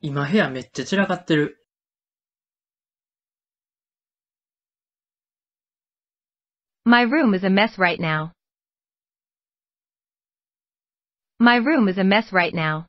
今部屋めっちゃ散らかってる。 My room is a mess right now. My room is a mess right now.